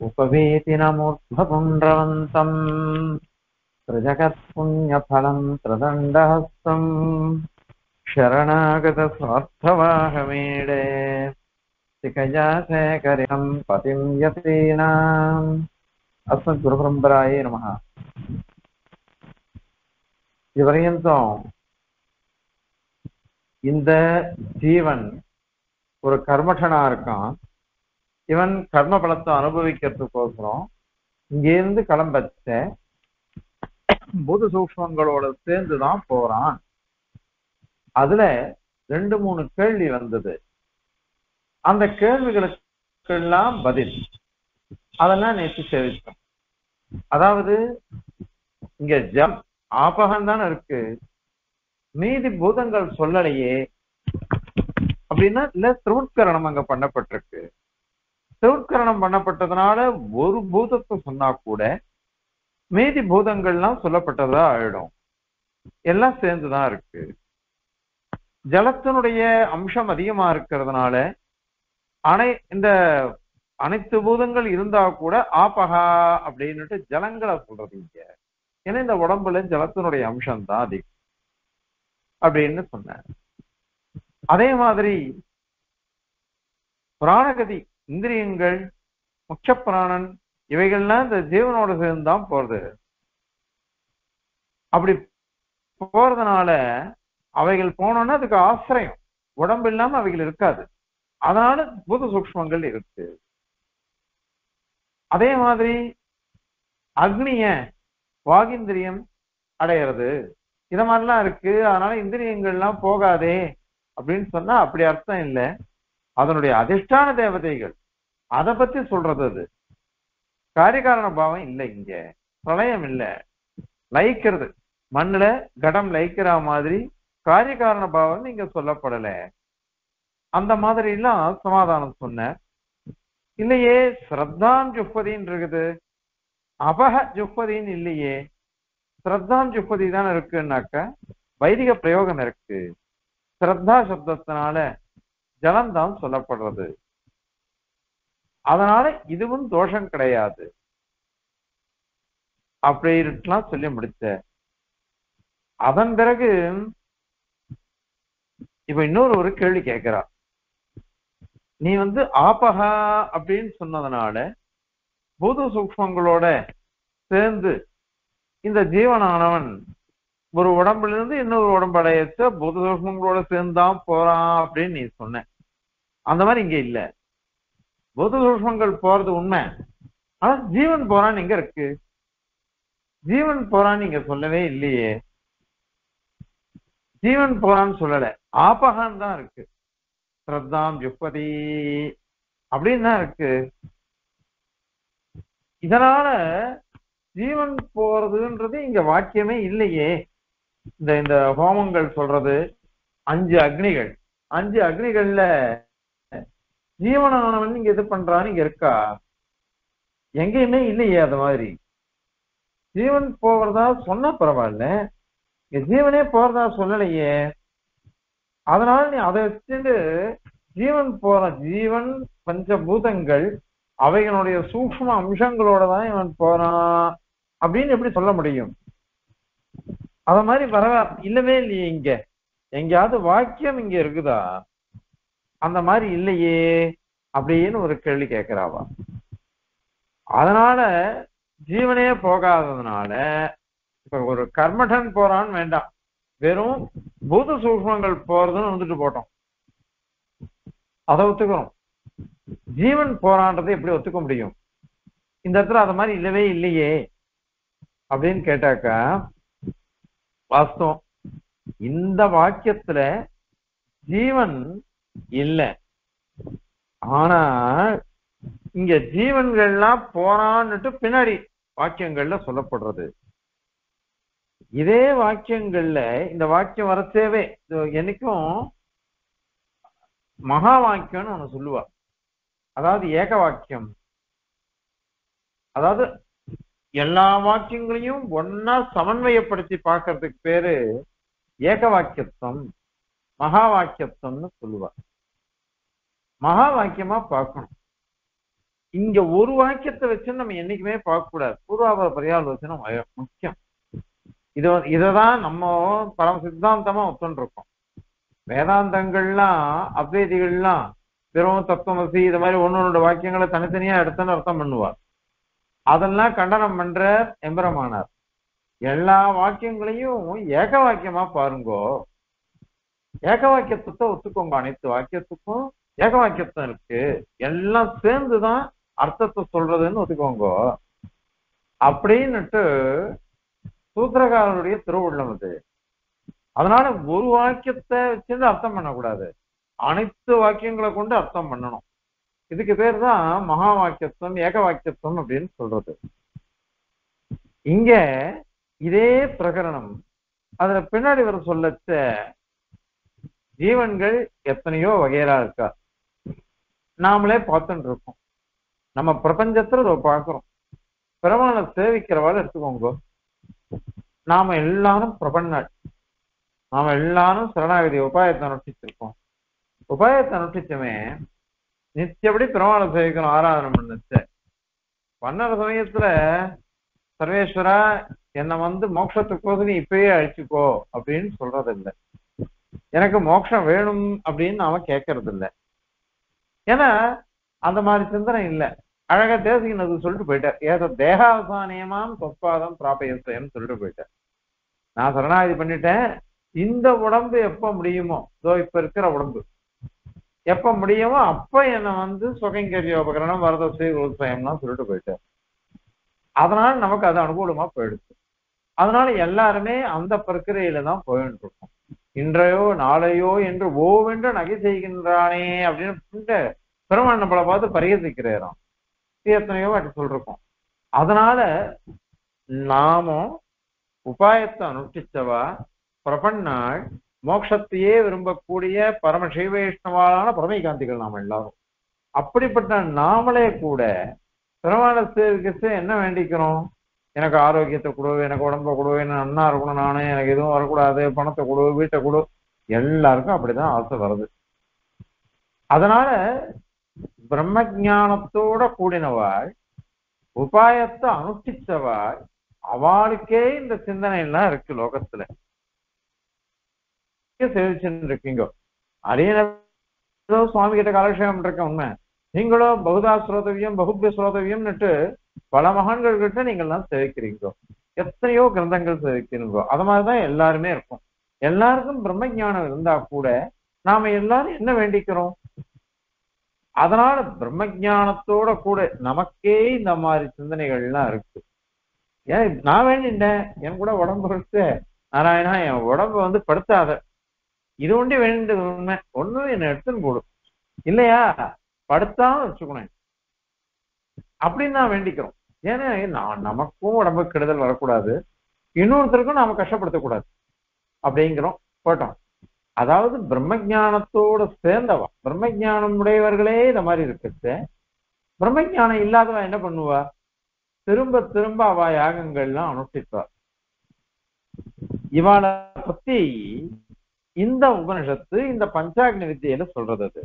उपवीतिनमूर्ध्वपुण्ड्रवन्तम् प्रजगत्पुण्यफलम् प्रदण्डहस्तम् शरणागतस्वार्थवाहमीडे शिखया शेखरिणम् पतिम् यतीनाम् अस्मद्गुरुपरम्परायै नमः। இதுவரையும் இந்த ஜீவன் ஒரு கர்மடனா இருக்கான். இவன் கர்ம பலத்தை அனுபவிக்கிறதுக்கோசரம் இங்கிருந்து கிளம்பச்ச பூத சூக்ஷ்மங்களோட சேர்ந்துதான் போறான். அதுல 2-3 கேள்வி வந்தது. அந்த கேள்விகளுக்கெல்லாம் பதில் அதெல்லாம் நேற்று சேவித்தோம். அதாவது இங்க ஆபகம் தானே இருக்கு, மீதி பூதங்கள் சொல்லலையே அப்படின்னா இல்ல. திருவுட்கரணம் அங்க பண்ணப்பட்டிருக்கு. திருவுட்கரணம் பண்ணப்பட்டதுனால ஒரு பூதத்தை சொன்னா கூட மீதி பூதங்கள்லாம் சொல்லப்பட்டதா ஆயிடும். எல்லாம் சேர்ந்துதான் இருக்கு. ஜலத்தினுடைய அம்சம் அதிகமா இருக்கிறதுனால இந்த அனைத்து பூதங்கள் இருந்தா கூட ஆபகா அப்படின்னுட்டு ஜலங்களை சொல்றது இங்க. ஏன்னா இந்த உடம்புல ஜலத்தினுடைய அம்சம் தான் அதிகம் அப்படின்னு சொன்னார். அதே மாதிரி பிராணகதி இந்திரியங்கள் முக்கிய பிராணன் இவைகள்லாம் இந்த ஜீவனோட சேர்ந்துதான் போறது. அப்படி போறதுனால அவைகள் போனோம்னா அதுக்கு ஆசிரியம் உடம்பு இல்லாம அவைகள் இருக்காது. அதனால பூத சூக்ஷ்மங்கள் இருக்கு. அதே மாதிரி அக்னிய வாகிந்திரியம் அடையிறது இத மாதிரிலாம் இருக்கு. அதனால இந்திரியங்கள்லாம் போகாதே அப்படின்னு சொன்னா அப்படி அர்த்தம் இல்லை. அதனுடைய அதிஷ்டான தேவதைகள் அதை பத்தி சொல்றது. அது காரியகாரண பாவம் இல்லை. இங்க பிரளயம் இல்லை. லயிக்கிறது மண்ணுல கடம் லயிக்கிற மாதிரி காரியகாரண பாவம் இங்க சொல்லப்படல. அந்த மாதிரி எல்லாம் சமாதானம் சொன்ன இல்லையே. ஸ்ரத்தான் ஜுப்பதின்னு இருக்குது, அபக ஜுப்பதின்னு இல்லையே. ஸ்ரத்தான் ஜுப்பதி தான் இருக்குன்னாக்க வைதிக பிரயோகம் இருக்கு. ஸ்ரத்தா சப்தத்தினால ஜலம்தான் சொல்லப்படுறது. அதனால இதுவும் தோஷம் கிடையாது அப்படின்ட்டுலாம் சொல்லி முடிச்ச. அதன் பிறகு இப்ப இன்னொரு கேள்வி கேட்கிறா. நீ ஆபகா அப்படின்னு சொன்னதுனால பூத சூக்ஷ்மங்களோட சேர்ந்து இந்த ஜீவனானவன் ஒரு உடம்புல இருந்து இன்னொரு உடம்பு அடையச்ச பூத சூக்ஷ்மங்களோட சேர்ந்துதான் போறான் அப்படின்னு நீ சொன்ன. அந்த மாதிரி இங்க இல்ல. பூத சூக்ஷ்மங்கள் போறது உண்மை. ஆனா ஜீவன் போறான்னு எங்க இருக்கு? ஜீவன் போறான்னு இங்க சொல்லவே இல்லையே. ஜீவன் போறான்னு சொல்லல, ஆபகான் தான் இருக்கு. ஸ்ரத்தாம் ஜுப்பதி அப்படின்னு தான் இருக்கு. இதனால ஜீவன் போறதுன்றது இங்க வாக்கியமே இல்லையே. இந்த ஹோமங்கள் சொல்றது 5 அக்னிகள், 5 அக்னிகள்ல ஜீவனானவன் இங்க இது பண்றான்னு இங்க இருக்கா? எங்கேயுமே இல்லையே. அது மாதிரி ஜீவன் போறதா சொன்னா பரவாயில்ல, இங்க ஜீவனே போறதா சொல்லலையே. அதனால நீ அதை வச்சுட்டு ஜீவன் போற ஜீவன் பஞ்சபூதங்கள் அவைகளுடைய சூக்ஷ்ம அம்சங்களோட தான் இவன் போறான் அப்படின்னு எப்படி சொல்ல முடியும்? அத மாதிரி இல்லவே இல்லையே. இங்க எங்கேயாவது வாக்கியம் இங்க இருக்குதா? அந்த மாதிரி இல்லையே அப்படின்னு ஒரு கேள்வி கேட்கிறாவா. அதனால ஜீவனே போகாததுனால இப்ப ஒரு கர்மடன் போறான்னு வேண்டாம், வெறும் பூத சூக்ஷ்மங்கள் போறதுன்னு வந்துட்டு போட்டோம், அதை ஒத்துக்கிறோம். ஜீவன் போரான்றதை எப்படி ஒத்துக்க முடியும்? இந்த இடத்துல அது மாதிரி இல்லவே இல்லையே அப்படின்னு கேட்டாக்கா வாஸ்தவம். இந்த வாக்கியத்துல ஜீவன் இல்லை. ஆனா இங்க ஜீவன்கள்லாம் போறான்னுட்டு பின்னாடி வாக்கியங்கள்ல சொல்லப்படுறது. இதே வாக்கியங்கள்ல இந்த வாக்கியம் வரச்சேவே என்னைக்கும் மகா வாக்கியம்னு ஒண்ணு சொல்லுவா. அதாவது ஏக வாக்கியம். அதாவது எல்லா வாக்கியங்களையும் ஒன்னா சமன்வயப்படுத்தி பார்க்கறதுக்கு பேரு ஏக வாக்கியத்துவம், மகா வாக்கியத்துவம்னு சொல்லுவா. மகா வாக்கியமா பார்க்கணும். இங்க ஒரு வாக்கியத்தை வச்சு நம்ம என்னைக்குமே பார்க்க கூடாது. பூர்வாபர பரியாலோசனை முக்கியம். இததான் நம்ம பரம சித்தாந்தமா ஒத்துருக்கோம். வேதாந்தங்கள்லாம் அத்வைதிகள்லாம் வெறும் தத்துவமசி இது மாதிரி ஒன்னொன்னோட வாக்கியங்களை தனித்தனியா எடுத்துன்னு அர்த்தம் பண்ணுவார். அதெல்லாம் கண்டனம் பண்ற எம்பெருமானார். எல்லா வாக்கியங்களையும் ஏக வாக்கியமா பாருங்கோ. ஏக வாக்கியத்தை ஒத்துக்கோங்க. அனைத்து வாக்கியத்துக்கும் ஏக வாக்கியத்துவம் இருக்கு. எல்லாம் சேர்ந்துதான் அர்த்தத்தை சொல்றதுன்னு ஒத்துக்கோங்க அப்படின்னுட்டு சூத்திரக்காரருடைய திருவுள்ளம் அது. அதனால ஒரு வாக்கியத்தை வச்சுட்டு அர்த்தம் பண்ணக்கூடாது. அனைத்து வாக்கியங்களை கொண்டு அர்த்தம் பண்ணணும். இதுக்கு பேர் தான் மகா வாக்கியத்துவம் ஏக வாக்கியத்துவம் அப்படின்னு சொல்றது. இங்க இதே பிரகரணம் அதுல பின்னாடி வர சொல்லச்ச ஜீவன்கள் எத்தனையோ வகையரா இருக்கா நாமளே பார்த்துட்டு இருக்கோம். நம்ம பிரபஞ்சத்துல இதை பார்க்கிறோம். பெருமாளை சேவிக்கிறவாள் எடுத்துக்கோங்க. நாம எல்லாரும் பிரபன்னாள். நாம எல்லாரும் சரணாகதி உபாயத்தை அனுஷ்டிச்சிருக்கோம். உபாயத்தை அனுஷ்டிச்சமே நித்தியப்படி பெருமாளை சேவிக்கணும். ஆராதனை பண்ணுற சமயத்துல சர்வேஸ்வரா என்னை மோட்சத்துக்கோசம் நீ இப்பயே அழிச்சுக்கோ அப்படின்னு சொல்றது இல்லை. எனக்கு மோட்சம் வேணும் அப்படின்னு நாம கேட்கறது இல்லை. ஏன்னா அந்த மாதிரி சிந்தனை இல்லை. அழகா தேசிகன் சொல்லிட்டு போயிட்டார். ஏதோ தேகாவசானியமாம் தொற்பாதம் பிராபயத்தைன்னு சொல்லிட்டு போயிட்டார். நான் சரணாகதி பண்ணிட்டேன். இந்த உடம்பு எப்ப முடியுமோ, இதோ இப்ப இருக்கிற உடம்பு எப்ப முடியுமோ அப்ப என்னை சுகங்கரியோபகரணம் வரதசை விவசாயம்லாம் சொல்லிட்டு போயிட்டார். அதனால நமக்கு அது அனுகூலமா போயிடுச்சு. அதனால எல்லாருமே அந்த பிரக்கிரையில தான் போயிட்டு இருக்கோம். இன்றையோ நாளையோ என்று ஓவென்று நகை செய்கின்றானே அப்படின்னு பெருமாள் நம்மளை பார்த்து பரிகசிக்கிறாராம். எத்தனையோ வாட்டி சொல்றோம். அதனால நாமும் உபாயத்தை அனுஷ்டிச்சவா பிரபன்னாள் மோட்சத்தையே விரும்பக்கூடிய பரம சைவைஷ்ணவான பரமைகாந்திகள் நாம எல்லாரும். அப்படிப்பட்ட நாமளே கூட பெருமாளை சேவிக்க என்ன வேண்டிக்கிறோம்? எனக்கு ஆரோக்கியத்தை கொடு, எனக்கு உடம்ப கொடு, என்ன நன்னா இருக்கணும், நானே எனக்கு எதுவும் வரக்கூடாது, பணத்தை கொடு, வீட்டை கொடு. எல்லாருக்கும் அப்படிதான் ஆசை வருது. அதனால பிரம்ம ஜானத்தோட கூடினவாள் உபாயத்தை அனுஷ்டிச்சவாள் அவளுக்கே இந்த சிந்தனை எல்லாம் இருக்கு. லோகத்துல சேவிச்சுன்னு இருக்கீங்க. அரியனோ சுவாமி கிட்ட காலக்ஷேபம் இருக்க உண்மை. நீங்களோ பகுதா ஸ்ரோதவியம் பகுபிய ஸ்ரோதவியம்னுட்டு பல மகான்கள் கிட்ட நீங்கள்லாம் சேவிக்கிறீங்க. எத்தனையோ கிரந்தங்கள் சேவிக்கிறீங்க. அது மாதிரிதான் எல்லாருமே இருக்கும். எல்லாருக்கும் பிரம்ம ஜானம் இருந்தா கூட நாம எல்லாரும் என்ன வேண்டிக்கிறோம்? அதனால பிரம்ம ஜானத்தோட கூட நமக்கே இந்த மாதிரி சிந்தனைகள்லாம் இருக்கு. ஏன் நான் வேண்டிட்டேன், என் கூட உடம்பு இருக்கு, நாராயணா என் உடம்பு படுத்தாத, இது ஒண்டி வேண்டியது உண்மை. ஒண்ணும் என்ன எடுத்துன்னு போடும் இல்லையா, படுத்தாம வச்சுக்கணும் அப்படின்னு நான் வேண்டிக்கிறோம். ஏன்னா நமக்கும் உடம்பு கெடுதல் வரக்கூடாது, இன்னொருத்தருக்கும் நாம கஷ்டப்படுத்தக்கூடாது அப்படிங்கிறோம். போட்டோம். அதாவது பிரம்ம ஜானத்தோட சேர்ந்தவா, பிரம்ம ஜானம் உடையவர்களே இந்த மாதிரி இருக்கு. பிரம்ம ஜானம் இல்லாதவா என்ன பண்ணுவா? திரும்ப திரும்ப அவ யாகங்கள்லாம் அனுஷ்டிப்பார். இவாளை பத்தி இந்த உபனிஷத்து இந்த பஞ்சாக்னி வித்தியில சொல்றது. அது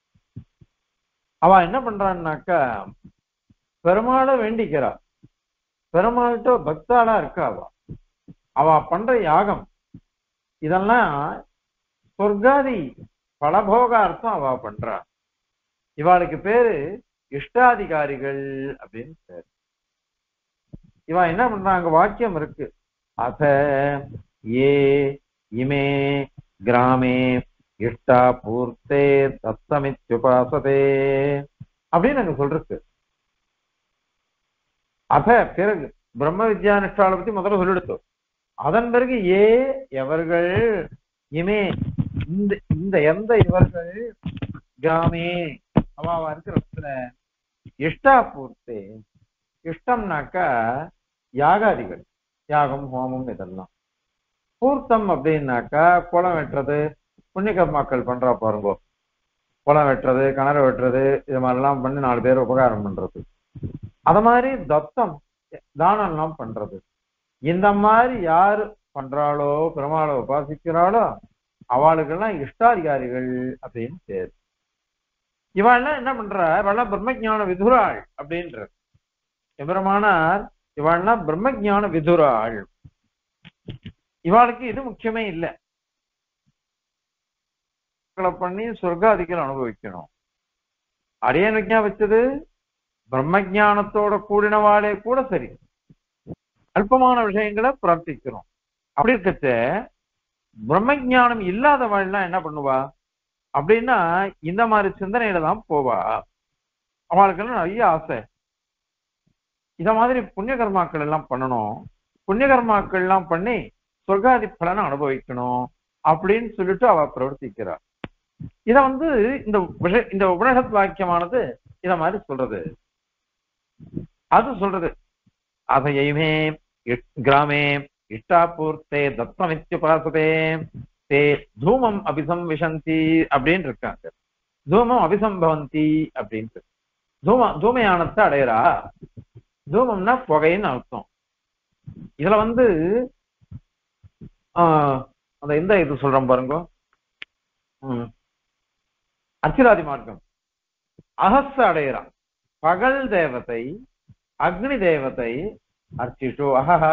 அவ என்ன பண்றான்னாக்கா பெருமாளை வேண்டிக்கிறா. பெருமாள்கிட்ட பக்தாளா இருக்கா. அவ பண்ற யாகம் இதெல்லாம் சொர்க்காதி பலபோகார்த்தம் அவ பண்றா. இவாளுக்கு பேரு இஷ்டாதிகாரிகள் அப்படின்னு பேரு. இவ என்ன பண்றாங்க? வாக்கியம் இருக்கு. அத ஏ இமே கிராமே இஷ்டா பூர்த்தே தத்தமித்யுபாசதே அப்படின்னு அங்க சொல்றது. அத பிறகு பிரம்ம வித்யானுஷ்டாலை பத்தி முதல்ல சொல்லிடுத்தோம். அதன் பிறகு ஏ எவர்கள், இமே இந்த எந்த இவர்கள், கிராமே அவ இருக்கிற இடத்துல இஷ்டா பூர்த்தே, இஷ்டம்னாக்கா யாகாதிகள், யாகம் ஹோமம் இதெல்லாம். பூர்த்தம் அப்படின்னாக்கா குளம் வெட்டுறது, புண்ணியகர்மாக்கள் பண்றா பாருங்க, குளம் வெட்டுறது, கிணறு வெட்டுறது, இது மாதிரிலாம் பண்ணி 4 பேர் உபகாரம் பண்றது. அத மாதிரி தத்தம் தானம் எல்லாம் பண்றது. இந்த மாதிரி யாரு பண்றாளோ, பெருமாளை உபாசிக்கிறாளோ அவளுக்கெல்லாம் இஷ்டாதிகாரிகள் அப்படின்னு பேரு. இவாள்லாம் என்ன பண்றா, இவாள்லாம் பிரம்மஜான விதுராள் அப்படின்ற எம்பெருமானார். இவாள்லாம் பிரம்மஜான விதுராள். இவாளுக்கு இது முக்கியமே இல்லை, பண்ணி சொர்க்காதிகள் அனுபவிக்கணும். அரியனுக்கா வச்சது பிரம்மஜானத்தோட கூடினவாளே கூட சரி அல்பமான விஷயங்களை பிரார்த்திக்கிறோம். அப்படி இருக்கச்ச பிரம்மஜானம் இல்லாதவாள்லாம் என்ன பண்ணுவா அப்படின்னா இந்த மாதிரி சிந்தனையில தான் போவா. அவளுக்கு நிறைய ஆசை, இத மாதிரி புண்ணிய கர்மாக்கள் எல்லாம் பண்ணணும், புண்ணிய கர்மாக்கள் எல்லாம் பண்ணி சொர்க்காதி பலனை அனுபவிக்கணும் அப்படின்னு சொல்லிட்டு அவ பிரவர்த்திக்கிறார். இத வந்து இந்த உபனிஷத் வாக்கியமானது இத மாதிரி சொல்றது. அது சொல்றது அதையுமே கிராமே இஷ்டாபூர்த்தே தத்தமித்யுபாசதே தே தூமம் அபிசம்விசந்தி அப்படின்னு இருக்காங்க. தூமம் அபிசம்பவந்தி அப்படின்ட்டு தூமயானத்தை அடையறா. தூமம்னா புகைன்னு அர்த்தம். இதுல வந்து அந்த இந்த இது சொல்றோம் பாருங்க, அர்ச்சிராதி மார்க்கம் அகச அடையறான். பகல் தேவதை அக்னி தேவதை அர்ச்சிஷோ அஹஹ.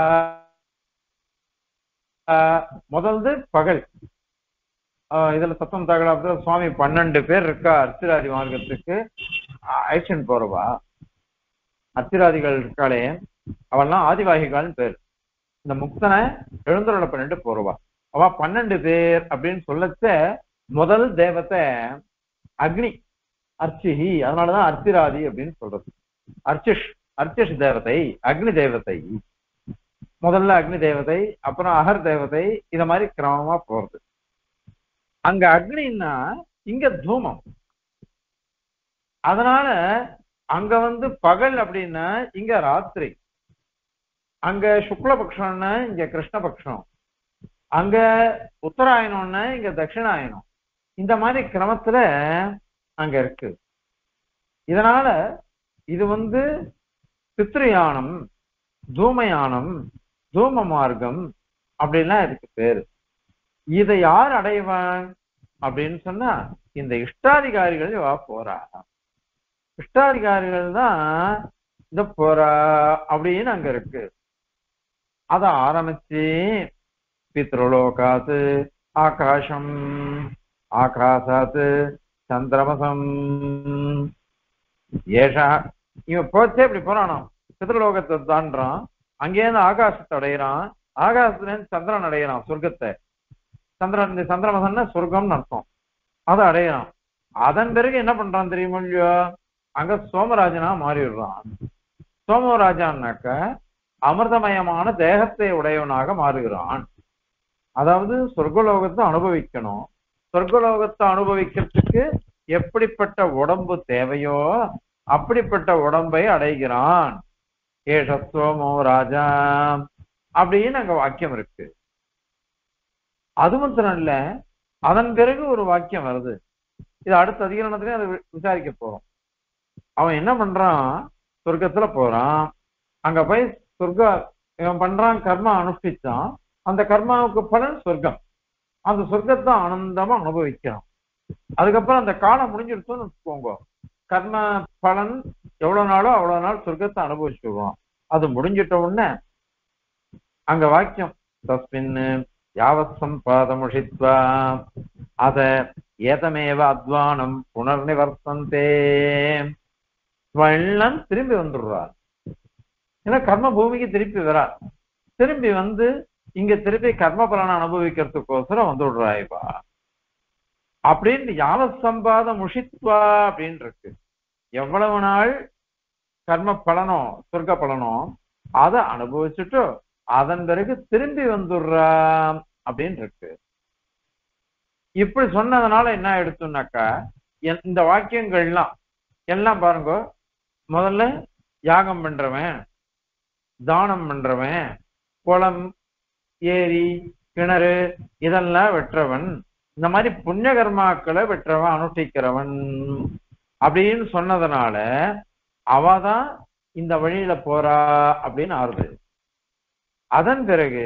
முதல்து பகல். இதுல சத்தம் தகவல சுவாமி 12 பேர் இருக்கா அர்ச்சிராதி மார்க்கத்துக்கு ஆக்ஷன் போறவா. அர்ச்சிராதிகள் இருக்காளே அவெல்லாம் ஆதிவாகிகள்னு பேர். இந்த முக்தனை எழுந்தருளை பண்ணிட்டு போறவா அவ 12 பேர் அப்படின்னு சொல்லச்ச முதல் தேவத்தை அக்னி அர்ச்சிஹி, அதனாலதான் அர்ச்சிராதி அப்படின்னு சொல்றது. அர்ச்சிஷ் தேவதை அக்னி தேவதை, முதல்ல அக்னி தேவதை, அப்புறம் அகர் தேவதை, இத மாதிரி கிரமமா போறது. அங்க அக்னின்னா இங்க தூமம். அதனால அங்க வந்து பகல் அப்படின்னா இங்க ராத்திரி, அங்க சுக்லபக்ஷம்னா இங்க கிருஷ்ணபக்ஷம், அங்க உத்தராயணம்னா இங்க தட்சிணாயனம், இந்த மாதிரி கிரமத்துல அங்க இருக்கு. இதனால இது வந்து பித்ருயானம், தூமயானம், தூம மார்க்கம் அப்படின்லாம் இதுக்கு பேரு. இதை யார் அடைவான் அப்படின்னு சொன்னா இந்த இஷ்டாதிகாரிகள் போறா. இஷ்டாதிகாரிகள் தான் இந்த போறா அப்படின்னு அங்க இருக்கு. அத ஆரம்பிச்சு பித்ருலோகாத்து ஆகாசம், ஆகாசாத்து சந்திரமசம் ஏஷா. இவன் போச்சே இப்படி போறானோ பித்ருலோகத்தை தாண்டான், அங்கேயிருந்து ஆகாசத்தை அடையிறான், ஆகாசத்துல இருந்து சந்திரன் அடையிறான் சொர்க்கத்தை. சந்திரன் சந்திரமசன்னா சொர்க்கம்னு அர்த்தம். அதை அடையிறான். அதன் பிறகு என்ன பண்றான் தெரியுமா இல்லையோ, அங்க சோமராஜனா மாறிடுறான். சோமராஜான்னாக்க அமிர்தமயமான தேகத்தை உடையவனாக மாறுகிறான். அதாவது சொர்க்கலோகத்தை அனுபவிக்கணும். சொர்க்கலோகத்தை அனுபவிக்கிறதுக்கு எப்படிப்பட்ட உடம்பு தேவையோ அப்படிப்பட்ட உடம்பை அடைகிறான். ஏஷ சோமோ ராஜா அப்படின்னு அங்க வாக்கியம் இருக்கு. அது மாத்திரம் இல்ல, அதன் பிறகு ஒரு வாக்கியம் வருது. இது அடுத்த அதிகரணத்துல அதை விசாரிக்க போறோம். அவன் என்ன பண்றான், சொர்க்கத்துல போறான். அங்க போய் இவன் பண்றான் கர்மா அனுஷ்டிச்சான், அந்த கர்மாவுக்கு பலன் சொர்க்கம். அந்த சொர்க்கத்தை ஆனந்தமா அனுபவிக்கிறான். அதுக்கப்புறம் அந்த காலம் முடிஞ்சிருச்சோன்னு வச்சுக்கோங்க, கர்ம பலன் எவ்வளவு நாளோ அவ்வளவு நாள் சொர்க்கத்தை அனுபவிச்சுடுவான். அது முடிஞ்சிட்ட உடனே அங்க வாக்கியம் தஸ்மின் யாவத் சம்பாதமுஷித்வா அத ஏதமேவ அத்வானம் புனர்நிவர்த்தந்தே. எல்லாம் திரும்பி வந்துடுறார். ஏன்னா கர்ம பூமிக்கு திருப்பி வரா, திரும்பி வந்து இங்க திருப்பி கர்ம பலனை அனுபவிக்கிறதுக்கோசரம் வந்து விடுறாய்பா அப்படின்னு யாவத் சம்பாத முஷித்வா அப்படின்னு இருக்கு. எவ்வளவு நாள் கர்ம பலனோ சொர்க்க பலனோ அதை அனுபவிச்சுட்டு அதன் பிறகு திரும்பி வந்துடுறா அப்படின்னு இருக்கு. இப்படி சொன்னதுனால என்ன எடுத்தோம்னாக்கா இந்த வாக்கியங்கள்லாம் எல்லாம் பாருங்க, முதல்ல யாகம் பண்றவன், தானம் பண்றவன், குளம் ஏரி கிணறு இதெல்லாம் வெற்றவன், இந்த மாதிரி புண்ணிய கர்மாக்களை வெற்றவன் அனுஷ்டிக்கிறவன் அப்படின்னு சொன்னதுனால அவதான் இந்த வழியில போறா அப்படின்னு ஆறுது. அதன் பிறகு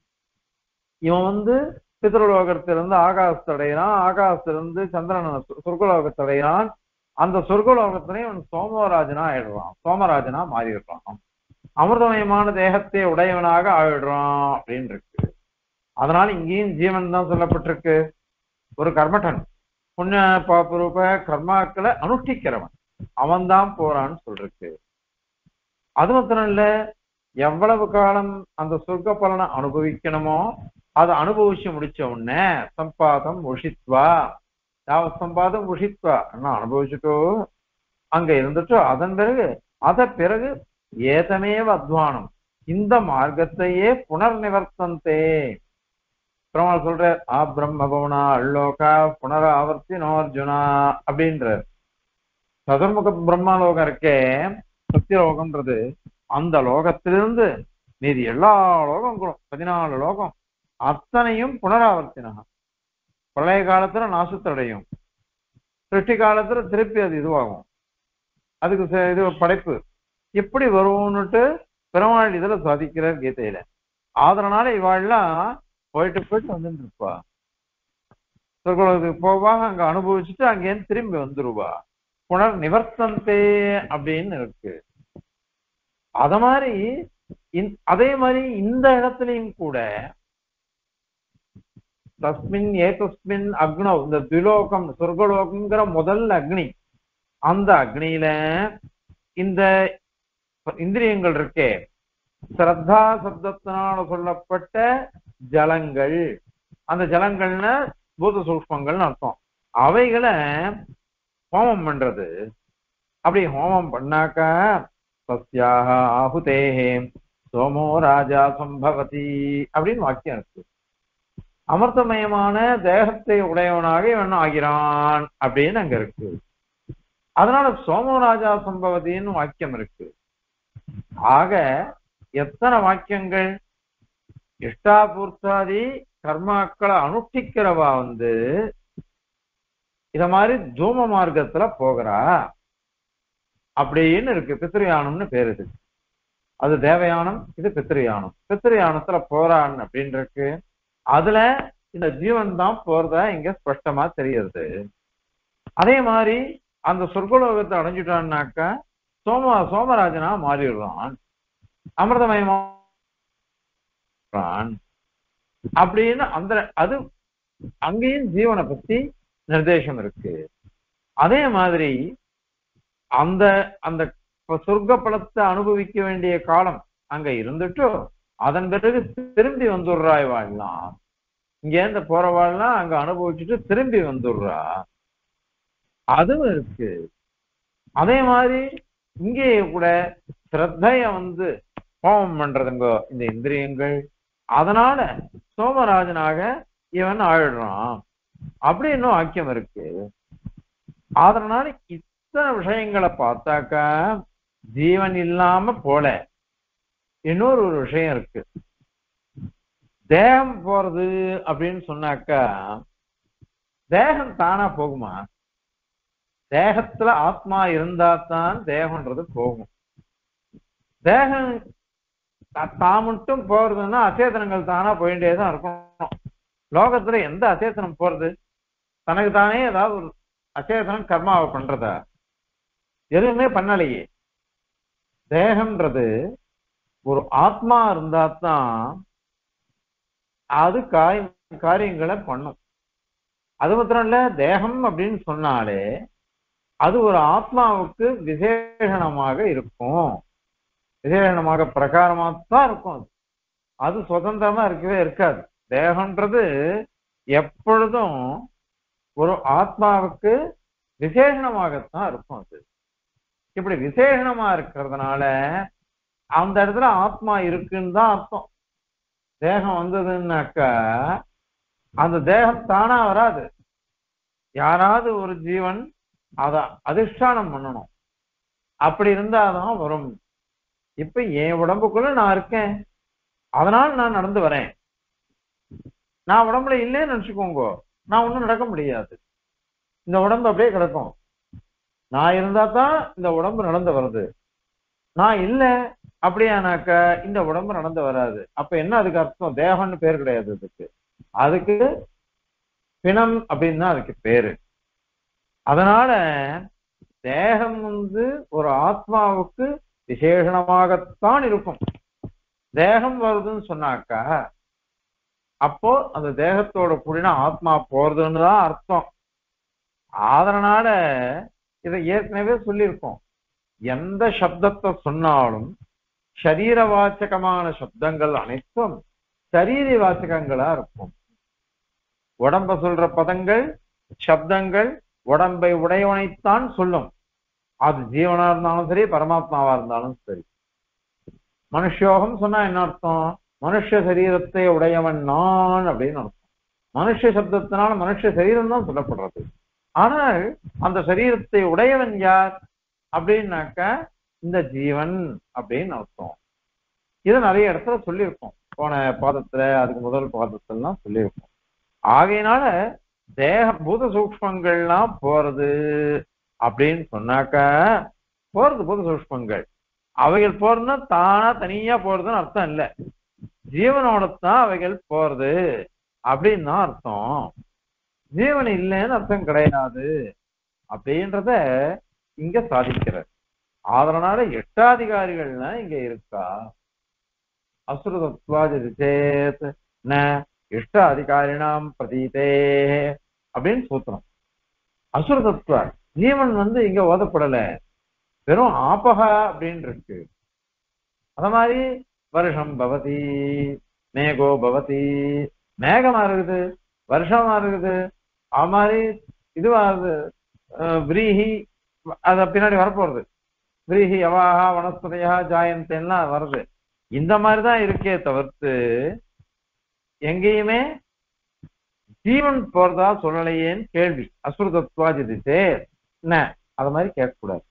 இவன் வந்து பித்ருலோகத்திலிருந்து ஆகாசத்தடைகிறான், ஆகாசத்திலிருந்து சந்திரன சொர்க்கலோகத்தடைகிறான், அந்த சொர்க்கலோகத்திலையும் அவன் சோமராஜனா ஆயிடுறான், சோமராஜனா மாறிடுறான், அமிர்தமயமான தேகத்தை உடையவனாக ஆயிடுறான் அப்படின்னு இருக்கு. அதனால இங்கேயும் ஜீவன் தான் சொல்லப்பட்டிருக்கு. ஒரு கர்மட்டன், புண்ணிய பாபரூப கர்மாக்களை அனுஷ்டிக்கிறவன் அவன் தான் போறான்னு சொல்லிருக்கு. அது மாத்திரம் இல்ல, எவ்வளவு காலம் அந்த சொர்க்க பலனை அனுபவிக்கணுமோ அதை அனுபவிச்சு முடிச்ச உடனே சம்பாதம் உஷித்வா, சம்பாதம் உஷித்வா அனுபவிச்சுட்டோ அங்க இருந்துட்டோ அதன் பிறகு ஏதமேவ அத்வானம், இந்த மார்க்கத்தையே புனர்நிவர்த்தந்தே. பெருமாள் சொல்ற ஆ பிரம்ம பவனா அல்லோகா புனராவர்த்தி நோர்ஜுனா அப்படின்ற சதுர்முக பிரம்மலோகம் இருக்கே, சத்தியலோகம்ன்றது, அந்த லோகத்திலிருந்து மீதி எல்லா லோகங்களும் 14 லோகம் அத்தனையும் புனராவர்த்தினா, பழைய காலத்துல நாசத்தடையும், சிருஷ்டி காலத்துல திருப்பி அது இதுவாகும், அதுக்கு இது படைப்பு எப்படி வரும்னுட்டு பெருமாள் இதுல சாதிக்கிறார் கீதையில. அதனால இவாள்லாம் போயிட்டு போயிட்டு வந்துட்டு இருப்பா, சொர்க்கலோகத்துக்கு போவா, அங்க அனுபவிச்சுட்டு அங்கேருந்து திரும்பி வந்துருவா. புனர் நிவர்த்தந்தே அப்படின்னு இருக்கு. அத மாதிரி அதே மாதிரி இந்த இடத்துலயும் கூட தஸ்மின் ஏதஸ்மின் அக்னோ, இந்த துலோகம் சொர்க்கலோகம்ங்கிற முதல் அக்னி, அந்த அக்னியில இந்த இந்திரியங்கள் இருக்கே, ஸ்ரத்தா சப்தத்தினால சொல்லப்பட்ட ஜலங்கள், அந்த ஜலங்கள்னு பூத சூக்ஷ்மங்கள்னு அர்த்தம், அவைகளை ஹோமம் பண்றது. அப்படி ஹோமம் பண்ணாக்கா சத்யாக ஆஹுதேஹே சோமோ ராஜா சம்பவதி அப்படின்னு வாக்கியம் இருக்கு. அமிர்தமயமான தேகத்தை உடையவனாக இவன் ஆகிறான் அப்படின்னு அங்க இருக்கு. அதனால சோமராஜா சம்பவதின்னு வாக்கியம் இருக்கு. ஆக எத்தனை வாக்கியங்கள், இஷ்டாபூர்த்தாதி கர்மாக்களை அனுஷ்டிக்கிறவா இத மாதிரி தூம மார்க்கத்துல போகிறா அப்படின்னு இருக்கு. பித்ருயானம்னு பேரு இது. அது தேவயானம், இது பித்ருயானம். பித்ருயானத்துல போறான் அப்படின்னு இருக்கு. அதுல இந்த ஜீவன் தான் போறதா இங்க ஸ்பஷ்டமா தெரியுது. அதே மாதிரி அந்த சொர்க்கலோகத்தை அடைஞ்சிட்டான்னாக்கா சோமராஜனா மாறிடுறான், அமிர்தமயமா அப்படின்னு அந்த அது அங்கேயும் ஜீவனை பத்தி நிர்தேசம் இருக்கு. அதே மாதிரி அந்த அந்த சொர்க்க பலத்தை அனுபவிக்க வேண்டிய காலம் அங்க இருந்துட்டு அதன் பிறகு திரும்பி வந்துடுறா. வாழலாம் இங்க இருந்து போறவாள்லாம் அங்க அனுபவிச்சுட்டு திரும்பி வந்துடுறா, அதுவும் இருக்கு. அதே மாதிரி இங்கே கூட ஸ்ரத்தைய ஹோமம் பண்றதுங்க இந்த இந்திரியங்கள், அதனால சோமராஜனாக இவன் ஆயிடுறான் அப்படின்னு வாக்கியம் இருக்கு. அதனால இத்தனை விஷயங்களை பார்த்தாக்கா ஜீவன் இல்லாம போல இன்னொரு ஒரு விஷயம் இருக்கு. தேகம் போறது அப்படின்னு சொன்னாக்கா தேகம் தானா போகுமா? தேகத்துல ஆத்மா இருந்தா தான் தேகம்ன்றது போகும். தேகம் தான் மட்டும் போறதுன்னா அச்சேதனங்கள் தானா போயிட்டேதான் இருக்கணும். லோகத்துல எந்த அச்சேதனம் போறது? தனக்கு தானே ஏதாவது ஒரு அச்சேதனம் கர்மாவை பண்றதா? எதுவுமே பண்ணலையே. தேகம்ன்றது ஒரு ஆத்மா இருந்தா தான் அது காரியங்களை பண்ணும். அது மாத்திரம் இல்ல, தேகம் அப்படின்னு சொன்னாலே அது ஒரு ஆத்மாவுக்கு விசேஷணமாக இருக்கும், விசேஷணமாக பிரகாரமாத்தான் இருக்கும். அது சுதந்திரமா இருக்கவே இருக்காது. தேகம்ன்றது எப்பொழுதும் ஒரு ஆத்மாவுக்கு விசேஷணமாகத்தான் இருக்கும். அது இப்படி விசேஷணமா இருக்கிறதுனால அந்த இடத்துல ஆத்மா இருக்குன்னு தான் அர்த்தம். தேகம் வந்ததுன்னாக்கா அந்த தேகம் தானா வராது, யாராவது ஒரு ஜீவன் அத அதிஷ்டானம் பண்ணணும், அப்படி இருந்தாதான் வரும். இப்ப என் உடம்புக்குள்ள நான் இருக்கேன், அதனால நான் நடந்து வரேன். நான் உடம்புல இல்லைன்னு நினைச்சுக்கோங்க, நான் ஒண்ணும் நடக்க முடியாது. இந்த உடம்பு அப்படியே கிடக்கும். நான் இருந்தா தான் இந்த உடம்பு நடந்து வருது. நான் இல்லை அப்படியானாக்க இந்த உடம்பு நடந்து வராது. அப்ப என்ன அதுக்கு அர்த்தம்? தேகம்னு பேர் கிடையாது அதுக்கு. அதுக்கு பிணம் அப்படின்னு தான் அதுக்கு பேரு. அதனால தேகம் வந்து ஒரு ஆத்மாவுக்கு விசேஷணமாகத்தான் இருக்கும். தேகம் வருதுன்னு சொன்னாக்கா அப்போ அந்த தேகத்தோட கூடின ஆத்மா போறதுன்னு தான் அர்த்தம். அதனால இதை ஏற்கனவே சொல்லியிருக்கோம். எந்த சப்தத்தை சொன்னாலும் சரீர வாச்சகமான சப்தங்கள் அனைத்தும் சரீர வாச்சகங்களா இருக்கும். உடம்ப சொல்ற பதங்கள் சப்தங்கள் உடம்பை உடையவனைத்தான் சொல்லும். அது ஜீவனா இருந்தாலும் சரி பரமாத்மாவா இருந்தாலும் சரி. மனுஷயோகம் சொன்னா என்ன அர்த்தம்? மனுஷ சரீரத்தை உடையவன் நான் அப்படின்னு அர்த்தம். மனுஷ சப்தத்தினால மனுஷ சரீரம் தான் சொல்லப்படுறது. ஆனால் அந்த சரீரத்தை உடையவன் யார் அப்படின்னாக்க இந்த ஜீவன் அப்படின்னு அர்த்தம். இதை நிறைய இடத்துல சொல்லியிருக்கோம். போன பாதத்துல அதுக்கு முதல் பாதத்திலாம் சொல்லியிருக்கோம். ஆகையினால தேக பூத சூக்ஷ்மங்கள்லாம் போறது அப்படின்னு சொன்னாக்க போறது பூத சூக்ஷ்மங்கள் அவைகள் போறதுன்னா தானா தனியா போறதுன்னு அர்த்தம் இல்லை. ஜீவனோடத்தான் அவைகள் போறது அப்படின்னு தான் அர்த்தம். ஜீவன் இல்லைன்னு அர்த்தம் கிடையாது அப்படின்றத இங்க சாதிக்கிறார். அதனால எட்டாதிகாரிகள்னா இங்க இருக்கா? அசுரதத்வாஜிச்சேத் ந இஷ்ட அதிகாரினாம் பிரதீதே அப்படின்னு சூத்திரம். அசுரதத்வ ஜீவன் வந்து இங்க ஓதப்படல, வெறும் ஆபகா அப்படின்னு இருக்கு. அத மாதிரி வருஷம் பவதி மேகோ பவதி, மேகமா இருக்குது வருஷமா இருக்குது. அது மாதிரி இதுவா விரீஹி அத பின்னாடி வரப்போறது. விரீஹி யவாஹா வனஸ்பதையா ஜாயந்தெல்லாம் வருது. இந்த மாதிரிதான் இருக்கே தவிர்த்து எங்கேயுமே ஜீவன் போறதா சொல்லலையேன்னு கேள்வி. அசுரதத்வாஜிதே என்ன அத மாதிரி கேட்கக்கூடாது.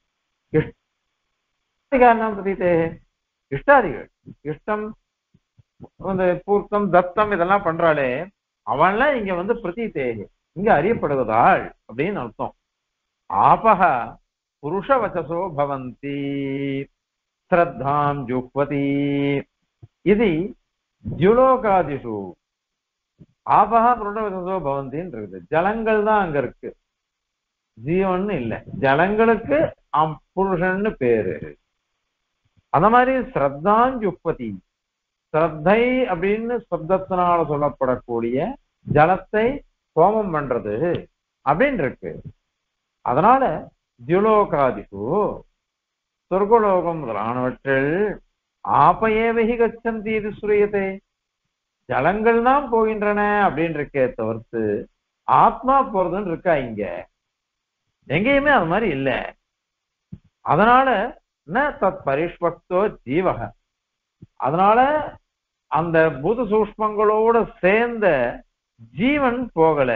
இஷ்டாதிகள் இஷ்டம் பூர்த்தம் தத்தம் இதெல்லாம் பண்றாளே அவன்லாம் இங்க வந்து பிரதீதே இங்க அறியப்படுவதாள் அப்படின்னு அர்த்தம். ஆபக புருஷ வச்சசோ பவந்தி ஸ்ரத்தாம் ஜுஹ்வதி இது ஜுலோகாதிஷு. ஆபகா புருஷ வச்சசோ பவந்தின்னு இருக்குது. ஜலங்கள் தான் அங்க இருக்கு, ஜீவன் இல்ல. ஜலங்களுக்கு புருஷன்னு பேரு. அந்த மாதிரி ஸ்ரத்தான் ஜுஹ்வதி, ஸ்ரத்தை அப்படின்னு சப்தத்தினால சொல்லப்படக்கூடிய ஜலத்தை ஹோமம் பண்றது அப்படின்னு இருக்கு. அதனால தியுலோகாதிஷு சொர்க்கலோகம் முதலானவற்றில் ஆபயேவகி கச்சந்தி இது சுரியத்தை, ஜலங்கள் தான் போகின்றன அப்படின்னு இருக்கே தவிர்த்து ஆத்மா போறதுன்னு இருக்கா இங்க? எங்கேயுமே அது மாதிரி இல்லை. அதனால ந தத் பரிஷ்வக்தோ ஜீவக, அதனால அந்த பூத சூஷ்மங்களோட சேர்ந்த ஜீவன் போகல.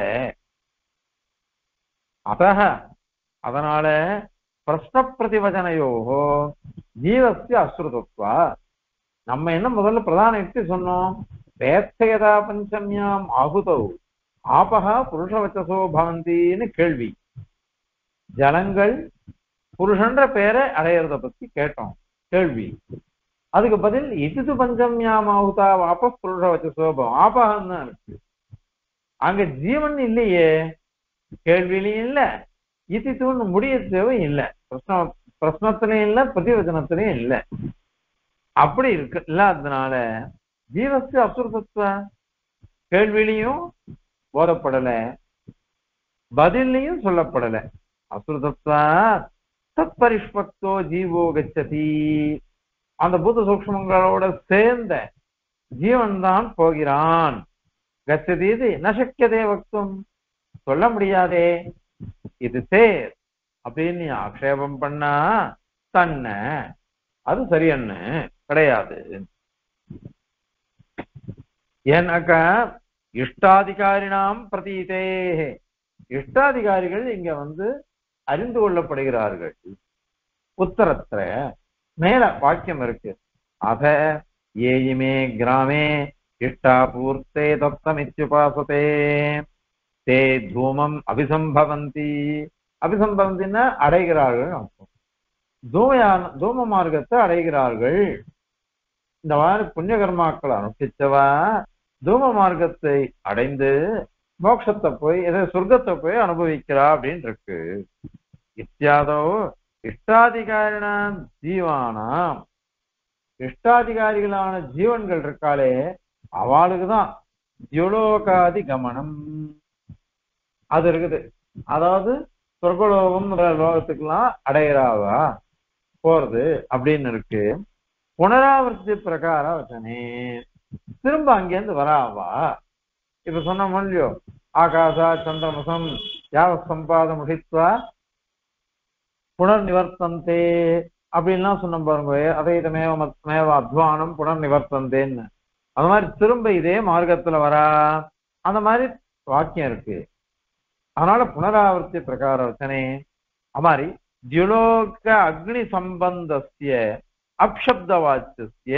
அத்தக அதனால பிரஸ்ன பிரதிவச்சனையோகோ ஜீவஸ்ய அசுரதத்வா. நம்ம என்ன முதல்ல பிரதான யுக்தி சொன்னோம்? பேத்தயதா பஞ்சமியாம் ஆகுதோ ஆபகா புருஷவச்சசோ பவந்தின்னு கேள்வி. ஜலங்கள் புருஷன்ற பேரை அடையிறத பத்தி கேட்டோம் கேள்வி. அதுக்கு பதில் இது பஞ்சமியாம் ஆகுதா வாப புருஷவச்சசோபம் ஆபகம் தான் இருக்கு. அங்க ஜீவன் இல்லையே, கேள்வியிலையும் இல்ல, இத்தித்துன்னு முடிய தேவை இல்லை, பிரஸ்னத்திலையும் இல்லை பிரதிவச்சனத்திலையும் இல்லை. அப்படி இருக்கு இல்லாததுனால ஜீவஸ்து அசுரதத்துவ கேள்வியிலையும் போதப்படல, பதிலையும் சொல்லப்படல. அசுரதத்துவ தத் பரிஷ்பக்தோ ஜீவோ கச்சதி, அந்த பூத சூக்ஷ்மங்களோட சேர்ந்த ஜீவன் தான் போகிறான். கச்சதி இது நசக்கியதே வக்தும், சொல்ல முடியாதே. இது சேர் அப்படின்னு ஆக்ஷேபம் பண்ணா தன்ன அது சரியன்னு கிடையாது. ஏன்னாக்கா இஷ்டாதிகாரினாம் பிரதீதே, இஷ்டாதிகாரிகள் இங்க வந்து அறிந்து கொள்ளப்படுகிறார்கள். உத்தரத்துல மேல வாக்கியம் இருக்கு. அத ஏயிமே கிராமே இஷ்டா பூர்த்தே தத்தமித்யுபாசதே தே தூமம் அபிசம்பவந்தி. அபிசம்பவந்தின்னா அடைகிறார்கள் அர்த்தம். தூம மார்க்கத்தை அடைகிறார்கள். இந்த மாதிரி புண்ணிய கர்மாக்களை அனுஷ்டிச்சவா தூம மார்க்கத்தை அடைந்து மோட்சத்தை போய் சொர்க்கத்தை போய் அனுபவிக்கிறா அப்படின்னு இருக்கு. இத்தியாதோ இஷ்டாதிகாரினாம் ஜீவானாம், இஷ்டாதிகாரிகளான ஜீவன்கள் இருக்காளே அவளுக்குதான் தியுலோகாதி கமனம் அது இருக்குது. அதாவது சொர்க்கலோகம் லோகத்துக்கெல்லாம் அடையிறாவா போறது அப்படின்னு இருக்கு. புனராவர்த்தி பிரகார வச்சனே திரும்ப அங்கேருந்து வராவா. இப்ப சொன்ன இல்லையோ, ஆகாசா சந்திரமசம் யாக சம்பாத முடித்வா புனர் நிவர்த்தந்தே அப்படின்லாம் சொன்ன பாருங்க. அதை மேவ அத்வானம் புனர் நிவர்த்தந்தேன்னு அந்த மாதிரி திரும்ப இதே மார்க்கத்துல வரா அந்த மாதிரி வாக்கியம் இருக்கு. அதனால புனராவர்த்தி பிரகார வச்சனே அது மாதிரி தியுலோக அக்னி சம்பந்தஸ்ய அப்சப்த வாச்சிய